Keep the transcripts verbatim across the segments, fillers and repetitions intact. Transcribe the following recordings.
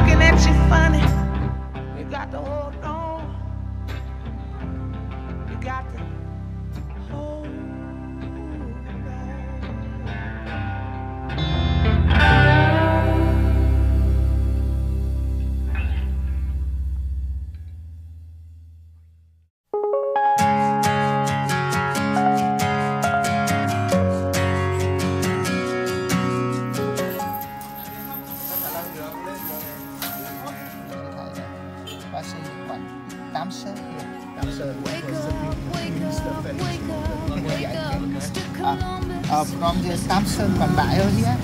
looking at you funny. You got to hold on. You got to hold on. tám sớm tám sớm uh, from the tám sớm còn bãi ở here.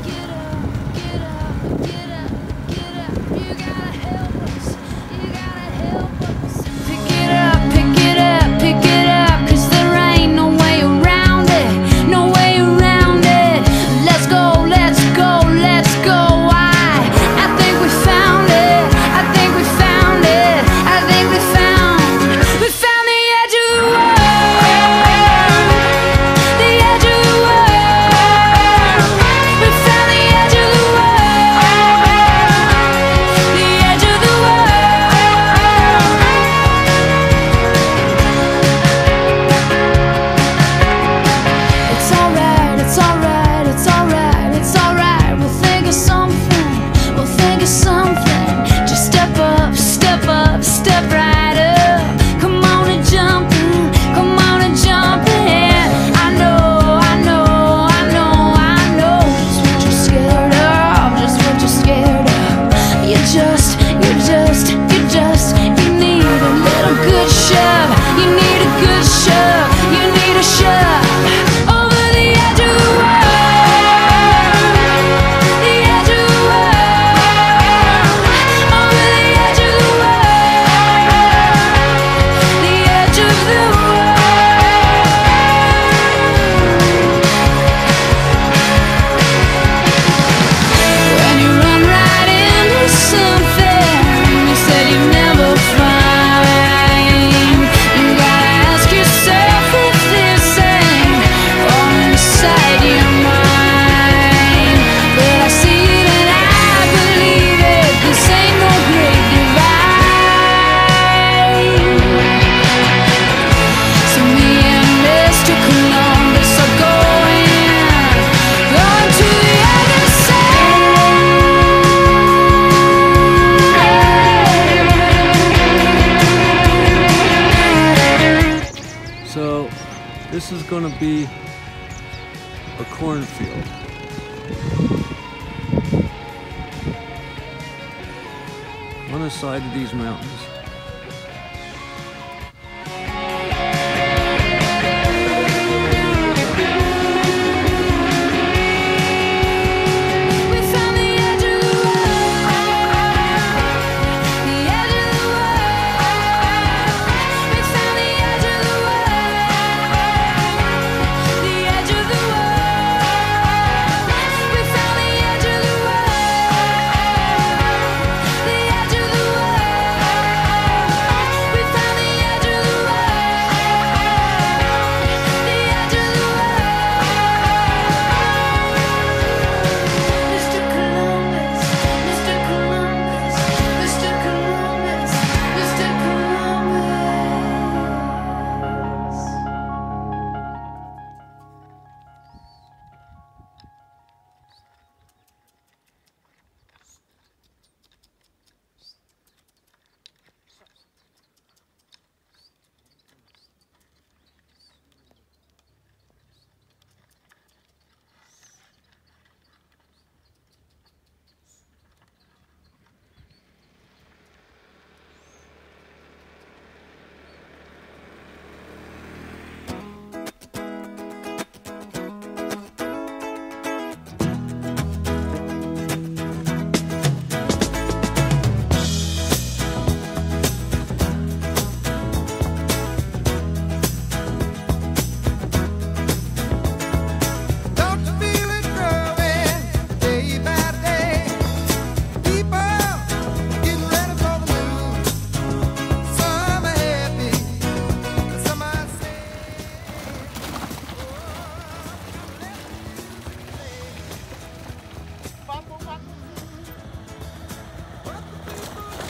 So this is going to be a cornfield. On the side of these mountains.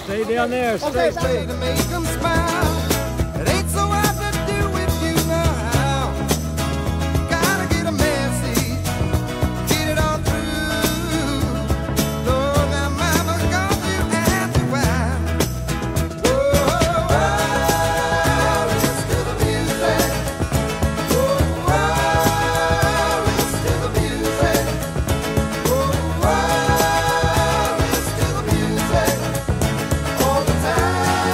Stay down there. Stay, Okay, stay. to make them smile. It ain't so hard to do with you now. Gotta get a message, get it all through. Lord, now mama got you at the while. Whoa, whoa, listen to the music. Whoa, whoa, listen to the music. Whoa, whoa, listen to the music. All the time.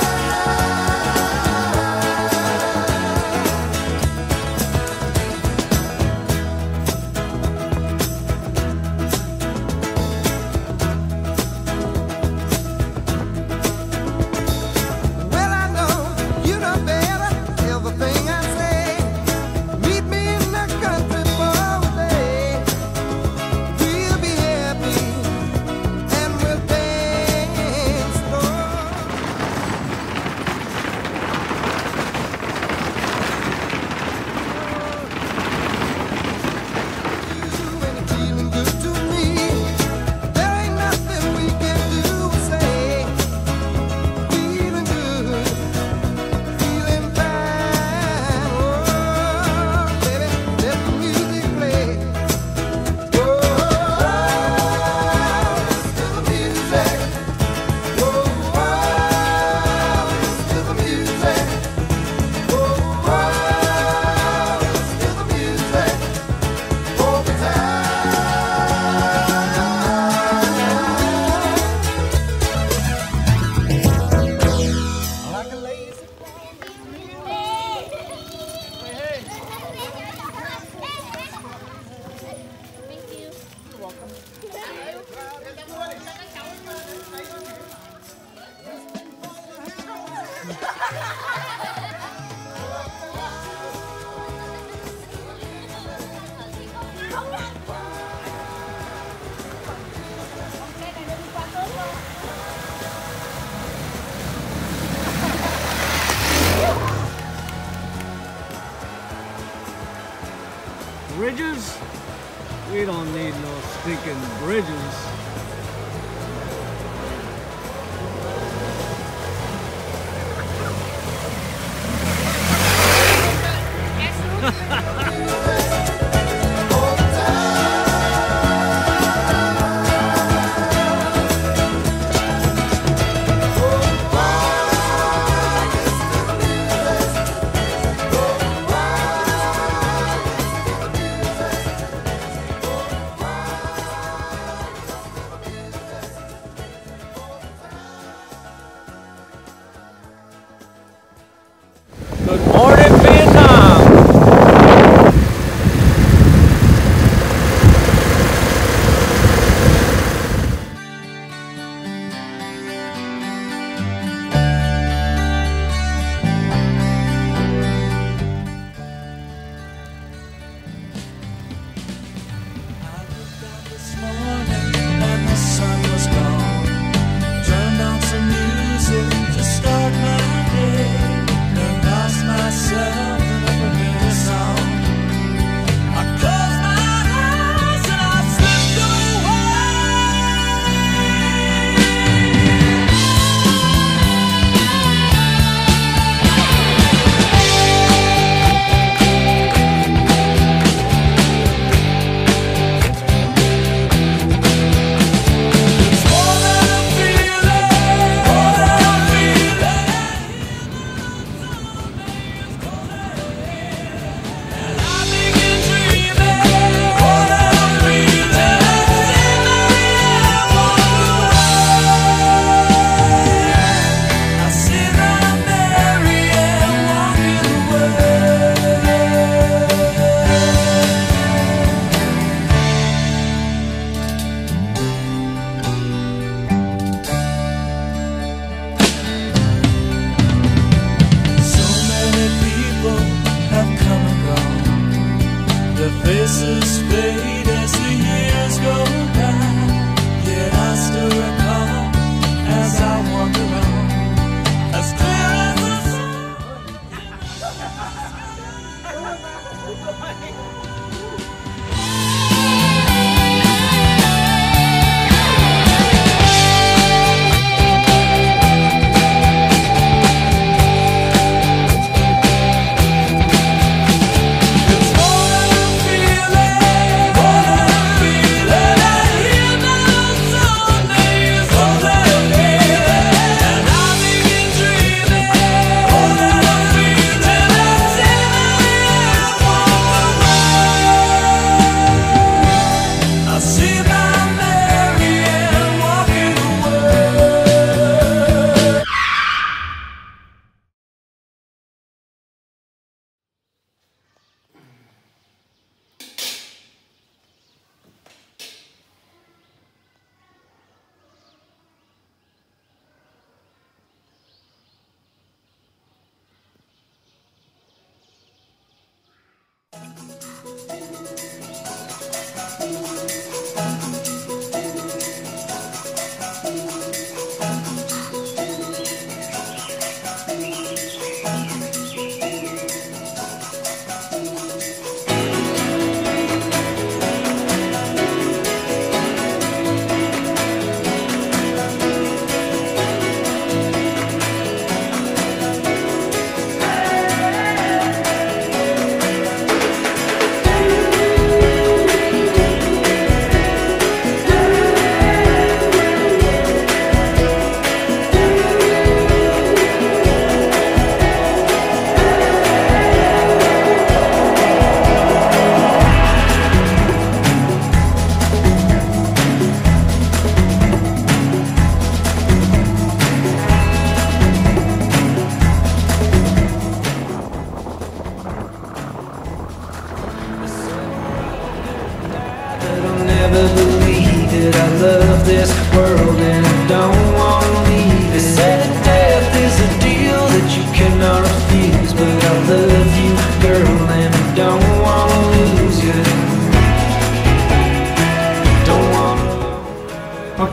Well, I know you know better. Everything I say. Meet me in the country for a day. We'll be happy and we'll dance. Lord. When you're feeling good to me, there ain't nothing we can do or say. Feeling good, feeling fine. Oh, baby, let the music play. Oh, listen to the music. Oh, listen to the music. Oh, listen to the music. All the time. Like a lazy Bridges? We don't need no stinking bridges.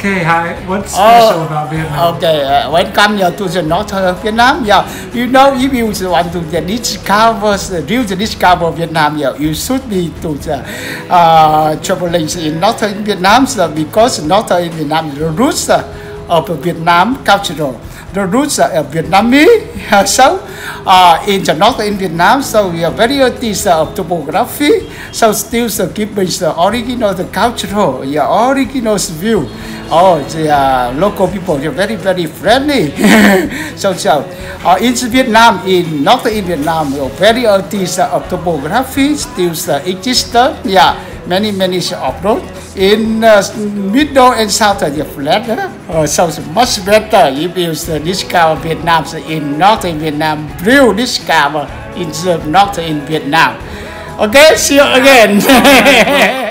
Okay, hi. What's special about Vietnam? Okay, uh, welcome you to the north of Vietnam. Yeah, you know, if you want to discover, the real discover Vietnam, yeah, you should be to the uh, traveling in northern Vietnam, so because northern Vietnam is the roots uh, of Vietnam cultural. The roots are Vietnamese, so uh, in the northern Vietnam, so we are very artists of topography, so still so keeping the original, the cultural, yeah, original view. Oh, the uh, local people are very, very friendly. so, so uh, in Vietnam, in northern Vietnam, we are very artists of topography, still uh, existed, yeah, many, many of road. In uh, middle and south of the flat, uh, so it's much better if you uh, discover Vietnam so in northern Vietnam, real discover in the northern Vietnam. Okay, see you again.